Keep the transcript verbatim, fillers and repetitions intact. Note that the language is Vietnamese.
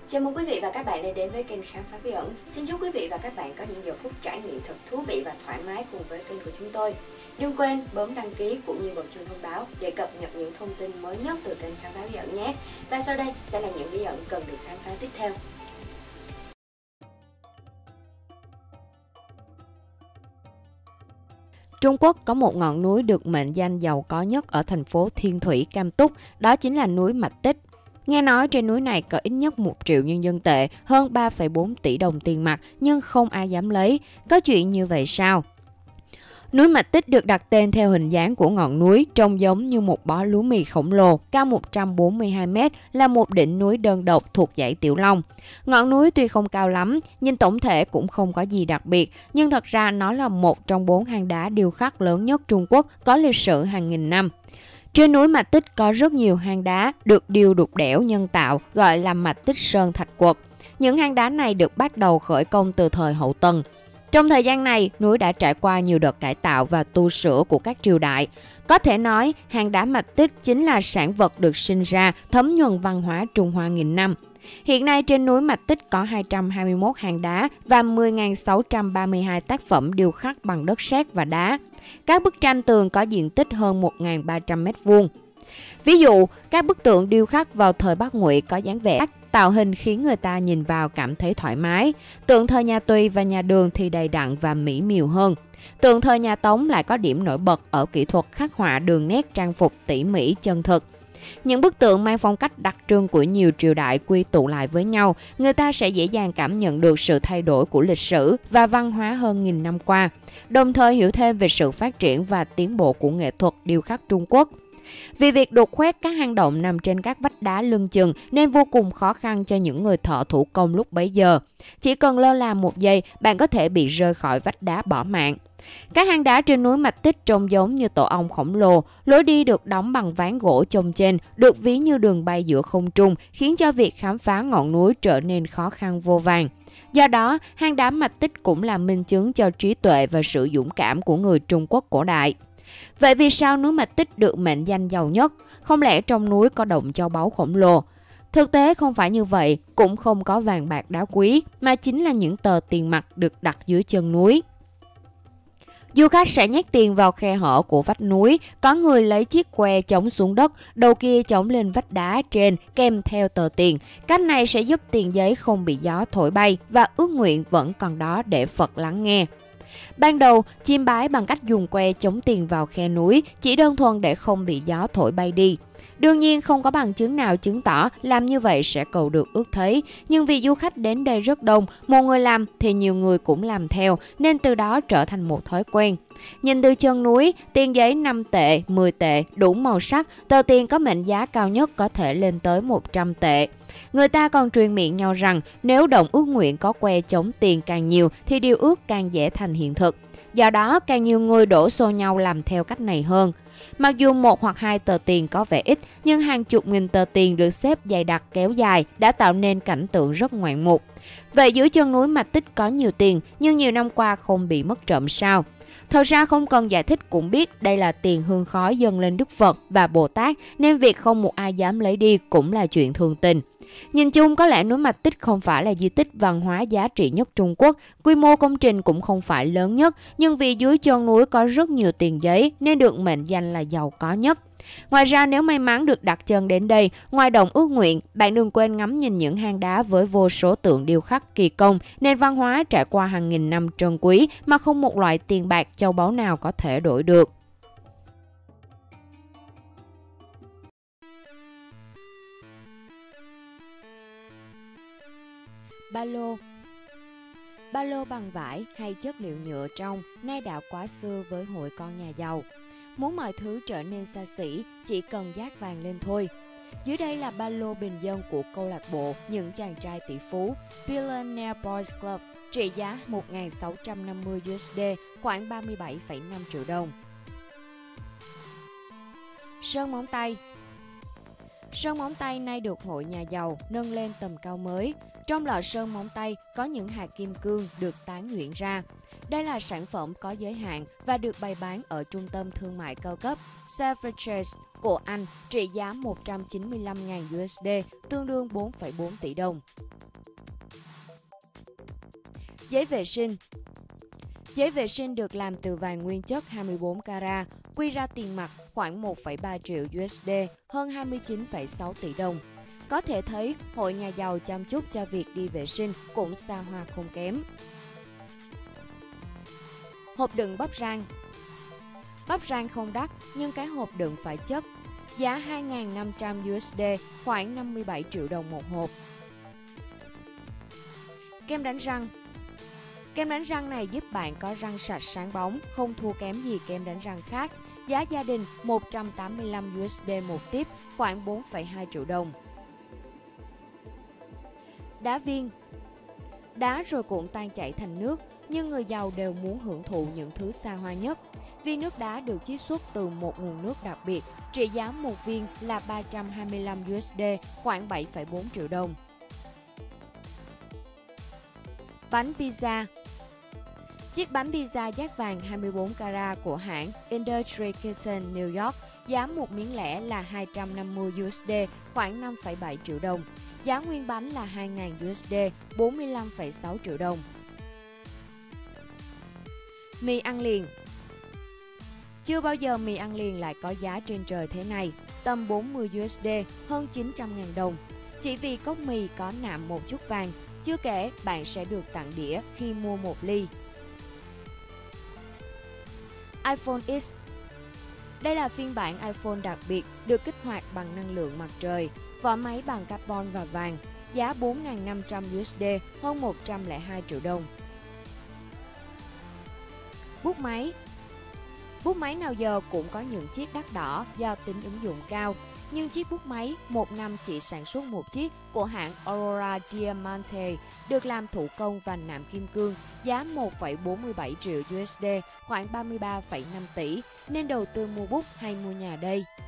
Chào mừng quý vị và các bạn đã đến với kênh Khám phá bí ẩn. Xin chúc quý vị và các bạn có những giờ phút trải nghiệm thật thú vị và thoải mái cùng với kênh của chúng tôi. Đừng quên bấm đăng ký cũng như bật chuông thông báo để cập nhật những thông tin mới nhất từ kênh Khám phá bí ẩn nhé. Và sau đây sẽ là những bí ẩn cần được khám phá tiếp theo. Trung Quốc có một ngọn núi được mệnh danh giàu có nhất ở thành phố Thiên Thủy Cam Túc, đó chính là núi Mạch Tích. Nghe nói trên núi này có ít nhất một triệu nhân dân tệ, hơn ba phẩy bốn tỷ đồng tiền mặt, nhưng không ai dám lấy. Có chuyện như vậy sao? Núi Mạch Tích được đặt tên theo hình dáng của ngọn núi, trông giống như một bó lúa mì khổng lồ, cao một trăm bốn mươi hai mét, là một đỉnh núi đơn độc thuộc dãy Tiểu Long. Ngọn núi tuy không cao lắm, nhưng tổng thể cũng không có gì đặc biệt, nhưng thật ra nó là một trong bốn hang đá điêu khắc lớn nhất Trung Quốc, có lịch sử hàng nghìn năm. Trên núi Mạch Tích có rất nhiều hang đá được điêu đục đẽo nhân tạo, gọi là Mạch Tích Sơn Thạch Quật. Những hang đá này được bắt đầu khởi công từ thời Hậu Tần. Trong thời gian này, núi đã trải qua nhiều đợt cải tạo và tu sửa của các triều đại. Có thể nói, hang đá Mạch Tích chính là sản vật được sinh ra, thấm nhuần văn hóa Trung Hoa nghìn năm. Hiện nay trên núi Mạch Tích có hai trăm hai mươi mốt hang đá và mười nghìn sáu trăm ba mươi hai tác phẩm điêu khắc bằng đất sét và đá. Các bức tranh tường có diện tích hơn một nghìn ba trăm mét vuông. Ví dụ, các bức tượng điêu khắc vào thời Bắc Ngụy có dáng vẻ tạo hình khiến người ta nhìn vào cảm thấy thoải mái. Tượng thời nhà Tùy và nhà Đường thì đầy đặn và mỹ miều hơn. Tượng thời nhà Tống lại có điểm nổi bật ở kỹ thuật khắc họa đường nét trang phục tỉ mỉ chân thực. Những bức tượng mang phong cách đặc trưng của nhiều triều đại quy tụ lại với nhau, người ta sẽ dễ dàng cảm nhận được sự thay đổi của lịch sử và văn hóa hơn nghìn năm qua, đồng thời hiểu thêm về sự phát triển và tiến bộ của nghệ thuật điêu khắc Trung Quốc. Vì việc đục khoét các hang động nằm trên các vách đá lưng chừng nên vô cùng khó khăn cho những người thợ thủ công lúc bấy giờ. Chỉ cần lơ là một giây, bạn có thể bị rơi khỏi vách đá bỏ mạng. Các hang đá trên núi Mạch Tích trông giống như tổ ong khổng lồ, lối đi được đóng bằng ván gỗ chồng trên, được ví như đường bay giữa không trung, khiến cho việc khám phá ngọn núi trở nên khó khăn vô vàn. Do đó, hang đá Mạch Tích cũng là minh chứng cho trí tuệ và sự dũng cảm của người Trung Quốc cổ đại. Vậy vì sao núi Mạch Tích được mệnh danh giàu nhất? Không lẽ trong núi có động châu báu khổng lồ? Thực tế không phải như vậy, cũng không có vàng bạc đá quý, mà chính là những tờ tiền mặt được đặt dưới chân núi. Du khách sẽ nhét tiền vào khe hở của vách núi, có người lấy chiếc que chống xuống đất, đầu kia chống lên vách đá trên kèm theo tờ tiền. Cách này sẽ giúp tiền giấy không bị gió thổi bay và ước nguyện vẫn còn đó để Phật lắng nghe. Ban đầu, chiêm bái bằng cách dùng que chống tiền vào khe núi chỉ đơn thuần để không bị gió thổi bay đi. Đương nhiên không có bằng chứng nào chứng tỏ làm như vậy sẽ cầu được ước thấy, nhưng vì du khách đến đây rất đông, một người làm thì nhiều người cũng làm theo nên từ đó trở thành một thói quen. Nhìn từ chân núi, tiền giấy năm tệ, mười tệ, đủ màu sắc, tờ tiền có mệnh giá cao nhất có thể lên tới một trăm tệ. Người ta còn truyền miệng nhau rằng nếu động ước nguyện có que chống tiền càng nhiều thì điều ước càng dễ thành hiện thực. Do đó, càng nhiều người đổ xô nhau làm theo cách này hơn. Mặc dù một hoặc hai tờ tiền có vẻ ít, nhưng hàng chục nghìn tờ tiền được xếp dày đặc kéo dài đã tạo nên cảnh tượng rất ngoạn mục. Vậy dưới chân núi Mạch Tích có nhiều tiền, nhưng nhiều năm qua không bị mất trộm sao? Thật ra không cần giải thích cũng biết đây là tiền hương khói dâng lên Đức Phật và Bồ Tát, nên việc không một ai dám lấy đi cũng là chuyện thường tình. Nhìn chung có lẽ núi Mạch Tích không phải là di tích văn hóa giá trị nhất Trung Quốc, quy mô công trình cũng không phải lớn nhất, nhưng vì dưới chân núi có rất nhiều tiền giấy nên được mệnh danh là giàu có nhất. Ngoài ra nếu may mắn được đặt chân đến đây, ngoài động ước nguyện, bạn đừng quên ngắm nhìn những hang đá với vô số tượng điêu khắc kỳ công, nền văn hóa trải qua hàng nghìn năm trân quý mà không một loại tiền bạc châu báu nào có thể đổi được. Ba lô. Ba lô bằng vải hay chất liệu nhựa trong nay đã quá xưa với hội con nhà giàu. Muốn mọi thứ trở nên xa xỉ, chỉ cần dát vàng lên thôi. Dưới đây là ba lô bình dân của câu lạc bộ những chàng trai tỷ phú Billionaire Boys Club, trị giá một nghìn sáu trăm năm mươi đô la, khoảng ba mươi bảy phẩy năm triệu đồng. Sơn móng tay. Sơn móng tay nay được hội nhà giàu nâng lên tầm cao mới. Trong lọ sơn móng tay có những hạt kim cương được tán nhuyễn ra. Đây là sản phẩm có giới hạn và được bày bán ở trung tâm thương mại cao cấp Selfridges của Anh, trị giá một trăm chín mươi lăm nghìn đô la, tương đương bốn phẩy bốn tỷ đồng. Giấy vệ sinh. Giấy vệ sinh được làm từ vàng nguyên chất hai mươi bốn carat, quy ra tiền mặt khoảng một phẩy ba triệu đô la, hơn hai mươi chín phẩy sáu tỷ đồng. Có thể thấy, hội nhà giàu chăm chút cho việc đi vệ sinh cũng xa hoa không kém. Hộp đựng bắp rang. Bắp rang không đắt, nhưng cái hộp đựng phải chất. Giá hai nghìn năm trăm đô la, khoảng năm mươi bảy triệu đồng một hộp. Kem đánh răng. Kem đánh răng này giúp bạn có răng sạch sáng bóng, không thua kém gì kem đánh răng khác. Giá gia đình một trăm tám mươi lăm đô la một tiếp, khoảng bốn phẩy hai triệu đồng. Đá viên. Đá rồi cuộn tan chảy thành nước, nhưng người giàu đều muốn hưởng thụ những thứ xa hoa nhất. Viên nước đá được chiết xuất từ một nguồn nước đặc biệt, trị giá một viên là ba trăm hai mươi lăm đô la, khoảng bảy phẩy bốn triệu đồng. Bánh pizza. Chiếc bánh pizza dát vàng hai mươi bốn carat của hãng Industry Kitchen New York, giá một miếng lẻ là hai trăm năm mươi đô la, khoảng năm phẩy bảy triệu đồng. Giá nguyên bánh là hai nghìn đô la, bốn mươi lăm phẩy sáu triệu đồng. Mì ăn liền. Chưa bao giờ mì ăn liền lại có giá trên trời thế này, tầm bốn mươi đô la, hơn chín trăm nghìn đồng. Chỉ vì cốc mì có nạm một chút vàng, chưa kể bạn sẽ được tặng đĩa khi mua một ly. iPhone X. Đây là phiên bản iPhone đặc biệt được kích hoạt bằng năng lượng mặt trời, vỏ máy bằng carbon và vàng, giá bốn nghìn năm trăm đô la, hơn một trăm lẻ hai triệu đồng. Bút máy. Bút máy nào giờ cũng có những chiếc đắt đỏ do tính ứng dụng cao, nhưng chiếc bút máy một năm chỉ sản xuất một chiếc của hãng Aurora Diamante được làm thủ công và nạm kim cương, giá một phẩy bốn mươi bảy triệu đô la, khoảng ba mươi ba phẩy năm tỷ, nên đầu tư mua bút hay mua nhà đây?